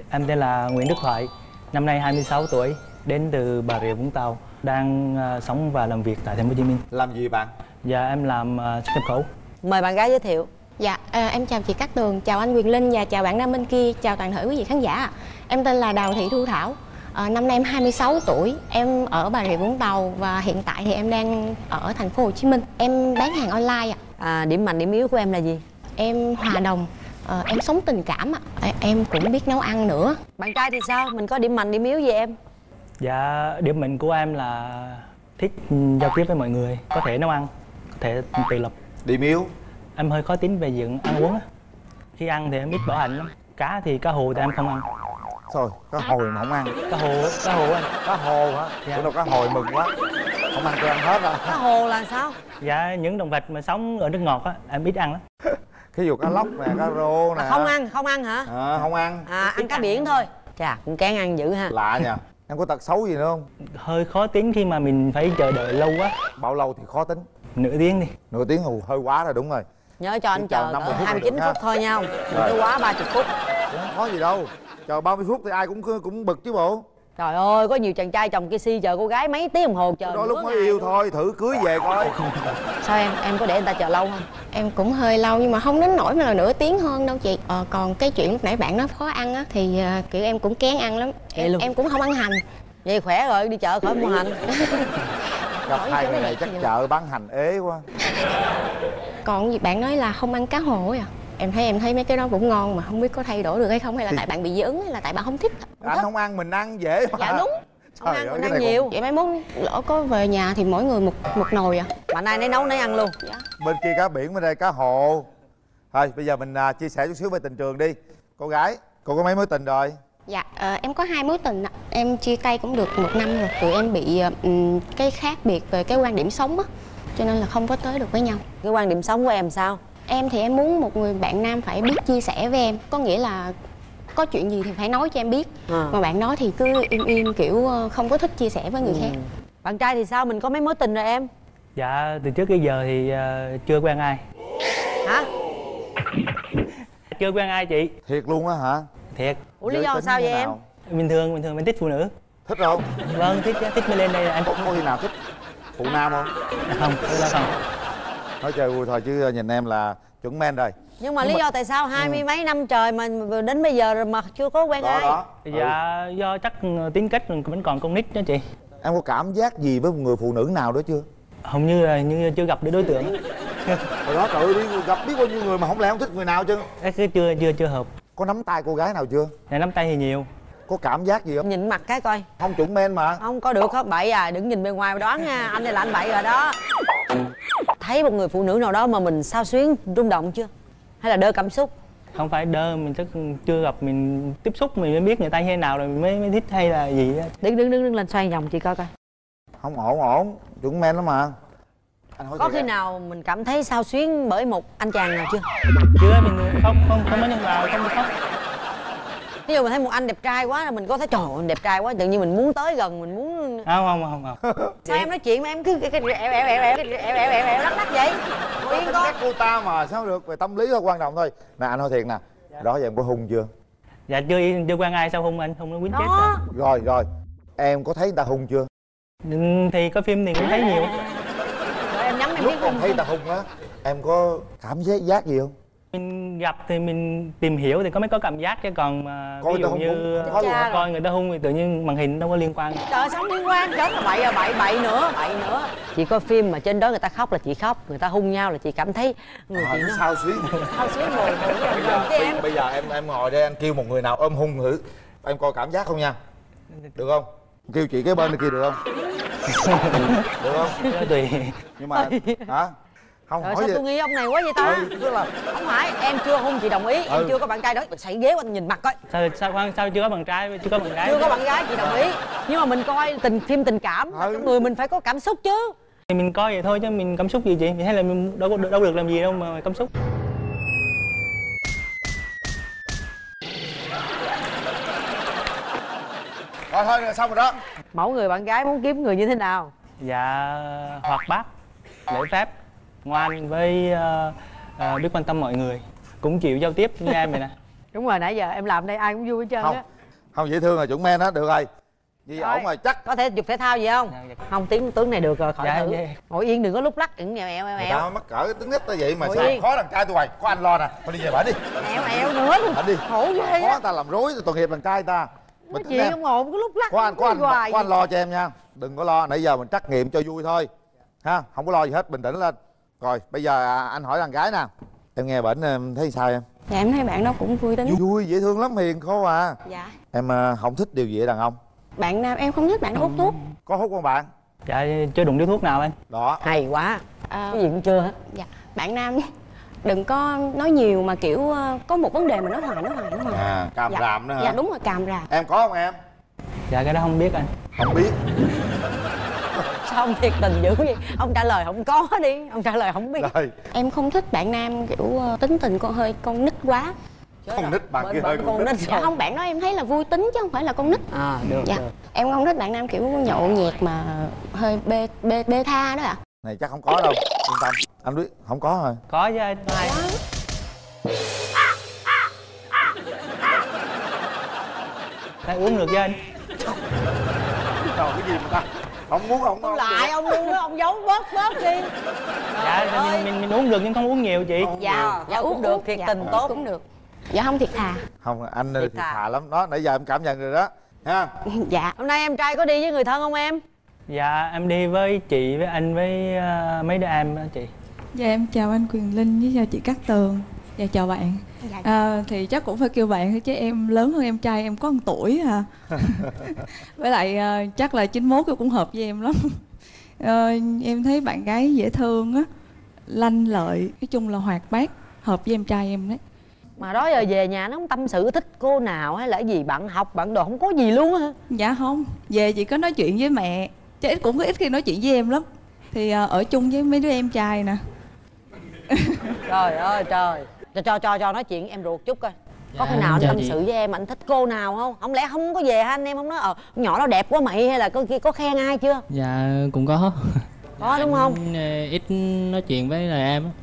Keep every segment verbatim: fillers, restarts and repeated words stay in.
Em tên là Nguyễn Đức Thoại, năm nay hai mươi sáu tuổi, đến từ Bà Rịa Vũng Tàu, đang uh, sống và làm việc tại Thành phố Hồ Chí Minh. Làm gì bạn? Dạ em làm uh, xuất nhập khẩu. Mời bạn gái giới thiệu. Dạ, à, em chào chị Cát Tường, chào anh Quyền Linh và chào bạn nam bên kia, chào toàn thể quý vị khán giả. Em tên là Đào Thị Thu Thảo, à, năm nay em hai mươi sáu tuổi, em ở Bà Rịa Vũng Tàu và hiện tại thì em đang ở Thành phố Hồ Chí Minh. Em bán hàng online ạ. À, điểm mạnh điểm yếu của em là gì? Em hòa đồng, à, em sống tình cảm ạ. À, em cũng biết nấu ăn nữa. Bạn trai thì sao? Mình có điểm mạnh điểm yếu gì em? Dạ điểm mạnh của em là thích giao tiếp với mọi người, có thể nấu ăn, có thể tự lập. Điểm yếu? Em hơi khó tính về diện ăn uống á. Khi ăn thì em ít bỏ hành lắm. Cá thì cá hồi thì em không ăn. Thôi, cá hồi mà không ăn. Cá hồ, cá hồ anh. Cá hồ hả? Dạ. Bữa đâu cá hồi mừng quá. Không ăn tôi ăn hết rồi. Cá hồ là sao? Dạ những động vật mà sống ở nước ngọt á, em ít ăn lắm. Thí dụ cá lóc nè, cá rô nè. À, không ăn, không ăn hả? À, không ăn. À, ăn cá biển thôi. Chà, cũng kén ăn dữ ha. Lạ nha. Em có tật xấu gì nữa không? Hơi khó tính khi mà mình phải chờ đợi lâu quá. Bao lâu thì khó tính? Nửa tiếng đi. Nửa tiếng hù hơi quá rồi, đúng rồi. Nhớ cho anh chờ năm mươi phút hai mươi chín được phút ha. thôi nha không? Đừng có quá ba mươi phút. Không có gì đâu. Chờ ba mươi phút thì ai cũng cũng bực chứ bộ. Trời ơi, có nhiều chàng trai chồng kia si chờ cô gái mấy tiếng đồng hồ chờ. Đôi lúc mới yêu thôi, thử cưới về coi. Sao em, em có để người ta chờ lâu không? Em cũng hơi lâu nhưng mà không đến nỗi mà là nửa tiếng hơn đâu chị. Ờ, còn cái chuyện lúc nãy bạn nói khó ăn á thì uh, kiểu em cũng kén ăn lắm. Em, em cũng không ăn hành. Vậy khỏe rồi, đi chợ khỏi mua hành. Gặp hai người này chắc chợ bán hành ế quá. Còn gì bạn nói là không ăn cá hồi à? Em thấy em thấy mấy cái đó cũng ngon mà không biết có thay đổi được hay không, hay là thì... tại bạn bị dị ứng hay là tại bạn không thích? Không Anh thích. Không ăn mình ăn dễ mà. Dạ đúng. Không ăn mình ăn nhiều. Vậy mai mốt lỡ có về nhà thì mỗi người một một nồi à? Mà nay nấy nấu nấy ăn luôn. Dạ. Bên kia cá biển, bên đây cá hồ. Thôi bây giờ mình uh, chia sẻ chút xíu về tình trường đi. Cô gái, cô có mấy mối tình rồi? Dạ, ờ, em có hai mối tình ạ. Em chia tay cũng được một năm rồi. Tụi em bị um, cái khác biệt về cái quan điểm sống á, cho nên là không có tới được với nhau. Cái quan điểm sống của em sao? Em thì em muốn một người bạn nam phải biết chia sẻ với em. Có nghĩa là có chuyện gì thì phải nói cho em biết. à. Mà bạn đó thì cứ im im kiểu không có thích chia sẻ với người ừ. khác. Bạn trai thì sao? Mình có mấy mối tình rồi em? Dạ từ trước tới giờ thì uh, chưa quen ai. Hả? Chưa quen ai chị. Thiệt luôn á hả? Thiệt. Ủa lý do sao vậy em? Bình thường, bình thường mình thích phụ nữ. Thích không? Vâng, thích thích mới lên đây anh. Có, có khi nào thích phụ nam không? Không, tôi không. Nói chơi vui thôi chứ nhìn em là chuẩn men rồi. Nhưng mà Nhưng lý mà... do tại sao hai mươi ừ. mấy năm trời mà đến bây giờ rồi mà chưa có quen đó, ai? Đó. Dạ ừ. Do chắc tính cách vẫn còn con nít đó chị. Em có cảm giác gì với một người phụ nữ nào đó chưa? Hầu như là như chưa gặp được đối tượng. Hồi đó tự đi gặp biết bao nhiêu người mà không lẽ không thích người nào chứ? Cứ chưa chưa chưa hợp. Có nắm tay cô gái nào chưa? Dạ nắm tay thì nhiều. Có cảm giác gì không? Nhìn mặt cái coi. Không chuẩn men mà. Không có được hết, bậy à, đừng nhìn bề ngoài mà đoán nha. Anh này là anh bậy rồi đó. Thấy một người phụ nữ nào đó mà mình xao xuyến, rung động chưa? Hay là đơ cảm xúc? Không phải đơ, mình chắc chưa gặp, mình tiếp xúc mình mới biết người ta như thế nào rồi mới mới thích hay là gì đó. Đứng đứng đứng đứng lên xoay vòng chị coi coi. Không ổn ổn, chuẩn men lắm mà. Anh hỏi có khi em. Nào mình cảm thấy xao xuyến bởi một anh chàng nào chưa? Chưa, mình không không không có nhân vào, không khóc. Ví dụ mình thấy một anh đẹp trai quá là mình có thấy trời ơi đẹp trai quá, tự nhiên mình muốn tới gần, mình muốn. Không không không không. Sao em nói chuyện mà em cứ cái ẹo ẹo ẹo ẹo ẹo ẹo ẹo ẹo lắc lắc vậy? Có tính cách cô ta mà sao được, về tâm lý thôi, quan trọng thôi. Nè anh hỏi thiệt nè, dạ. Đó giờ em có hung chưa? Dạ chưa, chưa quen ai sao hung anh, hung nó quýnh chết rồi. Rồi rồi, em có thấy người ta hung chưa? Thì có phim thì cũng thấy nhiều. Rồi em nhắm em lúc biết em hung. thấy người ta hung á, em có cảm giác giác gì không? Mình gặp thì mình tìm hiểu thì có mới có cảm giác, chứ còn mà coi ví dụ hung, như hung, coi người ta hung thì tự nhiên màn hình đâu có liên quan. Trời sống liên quan, chết là bậy à, bậy bậy nữa, bậy nữa. Chị coi phim mà trên đó người ta khóc là chị khóc, người ta hung nhau là chị cảm thấy người à, chị nó sao xuyến. sao xuyến rồi. Bây giờ, em. bây giờ em em ngồi đây anh kêu một người nào ôm hung thử, em coi cảm giác không nha, được không? Kêu chị cái bên kia được không? Được không? Đó tùy. Nhưng mà hả? Không Rồi hỏi sao gì? tôi nghi ông này quá vậy ta? Ừ, tức là không phải em chưa hung chị đồng ý, ừ. em chưa có bạn trai đó, xảy ghế qua nhìn mặt coi. Sao sao khoan, sao chưa có bạn trai, chưa có bạn gái? Chưa có bạn gái chị đồng ý, nhưng mà mình coi tình phim tình cảm, ừ. Trong người mình phải có cảm xúc chứ. Thì mình coi vậy thôi chứ mình cảm xúc gì chị? Hay là mình đâu có đâu được làm gì đâu mà cảm xúc. Rồi thôi xong rồi đó. Mẫu người bạn gái muốn kiếm người như thế nào? Dạ hoạt bát, lễ phép, ngoan với uh, uh, biết quan tâm mọi người, cũng chịu giao tiếp như em vậy nè. Đúng rồi, nãy giờ em làm đây ai cũng vui hết trơn Không, á. Không, dễ thương rồi, chuẩn men á, được rồi. Gì ổn rồi, chắc. Có thể dục thể thao gì không? Dạ, dạ. Không, tiếng tướng này được rồi, khỏi Dạ, thử. dạ. Ngồi yên đừng có lúc lắc, đừng nghèo eo eo Người eo. ta mắc cỡ tính nít tới vậy mà Ngồi sao yên. khó đàn trai tôi hoài. Có anh lo nè, thôi đi về bển đi. Eo eo nữa luôn. Bển đi. Khổ ghê Khó á. người ta làm rối tội nghiệp đàn trai ta. Nói Bình tĩnh chuyện em. không ổn, có lúc lắc. Có anh, có anh, hoài có anh vậy. lo cho em nha. Đừng có lo, nãy giờ mình trắc nghiệm cho vui thôi. Ha, không có lo gì hết, bình tĩnh lên. Rồi, bây giờ à, anh hỏi đàn gái nè. Em nghe bển em thấy sao em? Dạ em thấy bạn đó cũng vui tính. Vui, dễ thương lắm, hiền khô à. Dạ. Em à, không thích điều gì ở đàn ông? Bạn nam em không thích bạn đó hút thuốc. Có hút không bạn? Dạ chưa đụng điếu thuốc nào anh. Đó. Hay quá. À, Cái gì cũng chưa hết. dạ. Bạn nam đừng có nói nhiều mà kiểu ờ, có một vấn đề mà nói hoài nói hoài nói hoài. À, càm Dạ. ràm nữa hả? Dạ đúng rồi, càm ràm. Em có không em? Dạ cái đó không biết anh. Không biết. Sao ông thiệt tình dữ vậy? Ông trả lời không có đi. Ông trả lời không biết. Rồi, Em không thích bạn nam kiểu ờ, tính tình con hơi con nít quá. con nít bạn Bên kia hơi bên con con nít. nít Dạ rồi. không, bạn đó em thấy là vui tính chứ không phải là con nít. À được Dạ. được. Em không thích bạn nam kiểu nhậu nhẹt mà hơi bê bê bê tha đó ạ. Này chắc không có đâu, yên tâm. Anh biết, không có rồi. Có chứ anh. Hai. Phải uống được chứ anh. Trời, cái gì mà ta không muốn không Ông không lại được. ông luôn đó, ông giấu bớt bớt đi. Dạ ơi. mình, mình mình uống được nhưng không uống nhiều chị. Dạ, dạ uống được, thiệt dạ, tình tốt. cũng được. Dạ không thiệt thà. Không, anh Thiệt thì thà. thà lắm đó, nãy giờ em cảm nhận rồi đó ha. Dạ. Hôm nay em trai có đi với người thân không em? Dạ em đi với chị, với anh, với uh, mấy đứa em đó chị. Dạ em chào anh Quyền Linh với chào chị Cát Tường. Dạ chào bạn. Dạ. À, thì chắc cũng phải kêu bạn thôi chứ em lớn hơn em trai em có một tuổi à. Với lại à, chắc là chín mốt cũng hợp với em lắm. À, em thấy bạn gái dễ thương á, lanh lợi, nói chung là hoạt bát, hợp với em trai em đấy. Mà đó giờ về nhà nó không tâm sự thích cô nào hay là cái gì, bạn học bạn đồ không có gì luôn hả? Dạ không, về chỉ có nói chuyện với mẹ, chứ ít cũng có ít khi nói chuyện với em lắm. Thì à, ở chung với mấy đứa em trai nè. Trời ơi trời. Cho cho cho cho nói chuyện em ruột chút coi. Có Dạ, khi nào anh chào tâm chị. sự với em anh thích cô nào không? Không lẽ không có về hả anh em không nói ờ con nhỏ đó đẹp quá mày, hay là có kia có khen ai chưa? Dạ cũng có. Có đúng không? Anh, ờ, ít nói chuyện với là em á.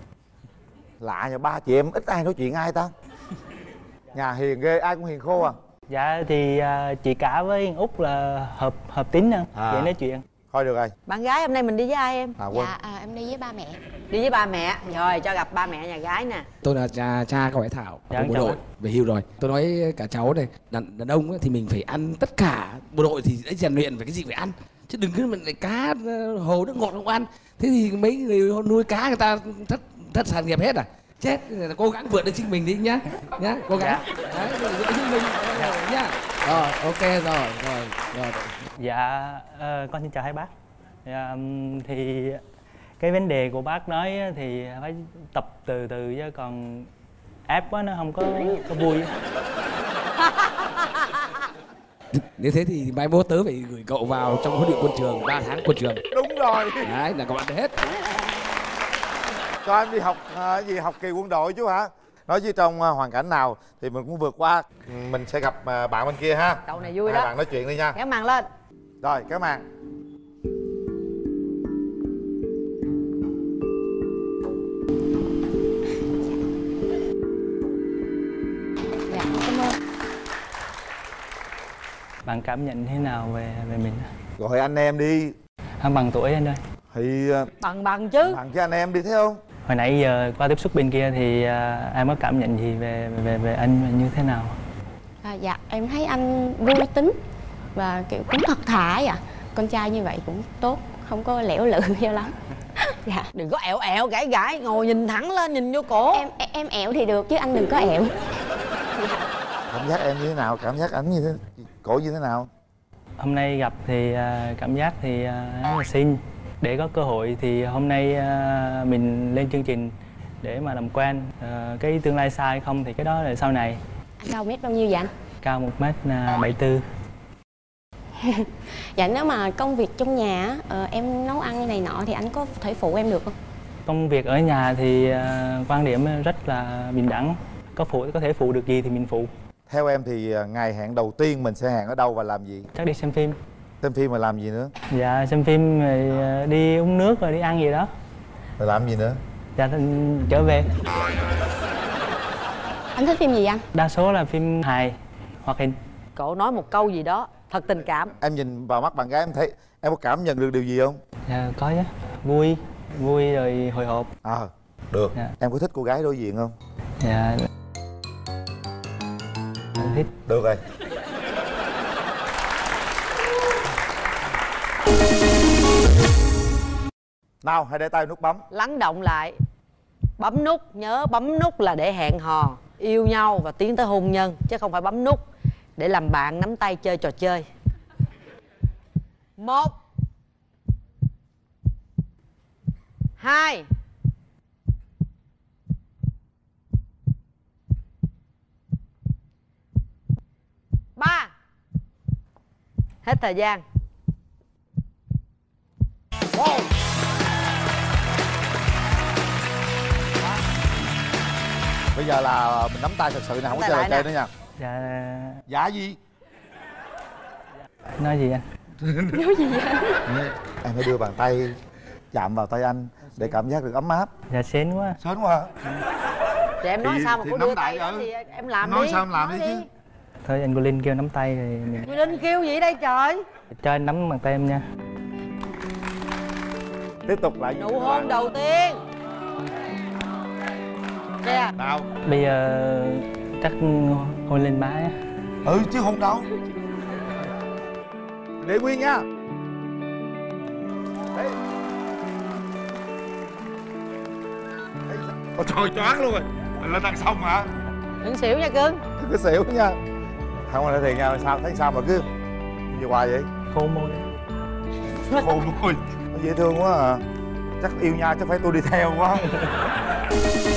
Lạ nhờ, ba chị em ít ai nói chuyện ai ta. Nhà hiền ghê, ai cũng hiền khô à. Dạ thì uh, chị cả với anh Út là hợp hợp tính hơn, À. dễ nói chuyện. Thôi được rồi. Bạn gái hôm nay mình đi với ai em? À Quân. Dạ à, em đi với ba mẹ. Đi với ba mẹ. Rồi cho gặp ba mẹ nhà gái nè. Tôi là cha, cha của bé Thảo, Dạ, của bộ chào đội, anh. về hưu rồi. Tôi nói cả cháu này, đàn, đàn ông ấy, thì mình phải ăn tất cả. Bộ đội thì đã rèn luyện về cái gì phải ăn. Chứ đừng cứ mình lại cá, hồ nước ngọt không ăn. Thế thì mấy người nuôi cá người ta thất, thất sản nghiệp hết à. Chết, cố gắng vượt lên chính mình đi nhá. Nhá, cố gắng. Đấy, vượt lên chính mình. Nhá. Rồi, ok rồi, rồi, rồi. Dạ ờ, con xin chào hai bác. Dạ, ừm, thì cái vấn đề của bác nói á, thì phải tập từ từ chứ còn ép quá nó không có có vui. Nếu thế thì mai mốt tớ phải gửi cậu vào trong huấn luyện quân trường, ba tháng quân trường. Đúng rồi. Đấy, là các bạn hết. Cho em đi học à, gì học kỳ quân đội chú hả? Nói chứ trong à, hoàn cảnh nào thì mình cũng vượt qua. Ừ, mình sẽ gặp à, bạn bên kia ha. Cậu này vui Hai đó. bạn nói chuyện đi nha. Kéo màn lên. Rồi, kéo màn. Dạ cảm ơn. Bạn cảm nhận thế nào về về mình? Gọi anh em đi. À, bằng tuổi anh ơi. Thì à, Bằng bằng chứ. bằng cho anh em đi thấy không? Hồi nãy giờ qua tiếp xúc bên kia thì à, em có cảm nhận gì về về về anh như thế nào? À, dạ em thấy anh vui tính và kiểu cũng thật thà ấy ạ. Con trai như vậy cũng tốt, không có lẻo lự cho lắm. Dạ. Đừng có ẹo ẹo gãi gãi, ngồi nhìn thẳng lên, nhìn vô cổ. Em em, em ẹo thì được chứ anh đừng có ẹo. Cảm giác em như thế nào? Cảm giác ảnh như thế, cổ như thế nào? Hôm nay gặp thì à, cảm giác thì à, rất là xinh. Để có cơ hội thì hôm nay à, mình lên chương trình để mà làm quen. À, cái tương lai xa hay không thì cái đó là sau này. Anh cao mét bao nhiêu vậy anh? Cao một mét bảy tư. Dạ nếu mà công việc trong nhà á, ờ, em nấu ăn này nọ thì anh có thể phụ em được không? Công việc ở nhà thì à, quan điểm rất là bình đẳng. Có phụ có thể phụ được gì thì mình phụ. Theo em thì à, ngày hẹn đầu tiên mình sẽ hẹn ở đâu và làm gì? Chắc đi xem phim. Xem phim mà làm gì nữa? Dạ xem phim rồi à, đi uống nước rồi đi ăn gì đó. Rồi làm gì nữa? Dạ trở về. Anh thích phim gì anh? Đa số là phim hài, hoạt hình. cổ nói một câu gì đó thật tình cảm. Em nhìn vào mắt bạn gái em thấy em có cảm nhận được điều gì không? Dạ có chứ, vui vui rồi hồi hộp. À được. Dạ. Em có thích cô gái đối diện không? Dạ em thích. Được rồi. Nào hãy để tay nút bấm. Lắng động lại, bấm nút, nhớ bấm nút là để hẹn hò, yêu nhau và tiến tới hôn nhân, chứ không phải bấm nút để làm bạn nắm tay chơi trò chơi. Một, hai, ba. Hết thời gian. Wow. Bây giờ là mình nắm tay thật sự nè, không có chơi trò chơi nữa nha. Dạ Dạ gì? nói gì anh? Em hãy đưa bàn tay chạm vào tay anh để cảm giác được ấm áp. Dạ xến quá. Sến quá. Vậy em nói Thì- sao mà thì cô nắm đưa tay tay, đó ừ. thì em làm Nói đi. sao em làm nói đi chứ. Thôi anh cô Linh kêu nắm tay thì mình Quy Linh kêu gì đây trời. cho anh nắm bàn tay em nha. Tiếp tục lại. Nụ hôn đầu tiên. Kìa. Nào. Bây giờ chắc hôn lên má á. Ừ chứ hôn đâu. Để nguyên nha. Đấy. Đấy. Ôi trời choáng luôn rồi. Mình lên ăn xong hả? Đừng xỉu nha cưng. Cứ xỉu nha. Không là thiệt nha, sao thấy sao mà cứ gì hoài vậy? Khô môi. Khô môi. Nó dễ thương quá à. Chắc yêu nhau chắc phải tôi đi theo quá.